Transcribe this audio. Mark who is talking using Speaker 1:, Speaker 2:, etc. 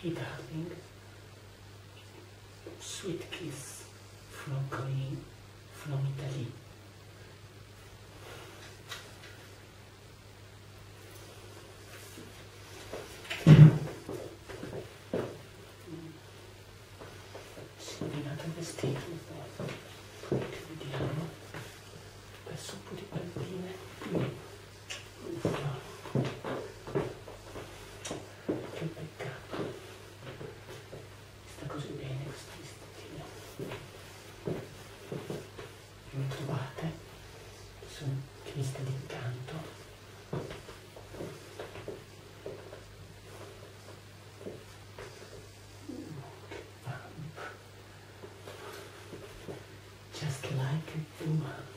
Speaker 1: Hey darling, sweet kiss from Corinne, from Italy. Si è ordinato il vestito, che vediamo, adesso un po' di palline. Uffa. Che peccato, sta così bene questo vestitino. Non trovate? Sono viste d'incanto. Just like a woman.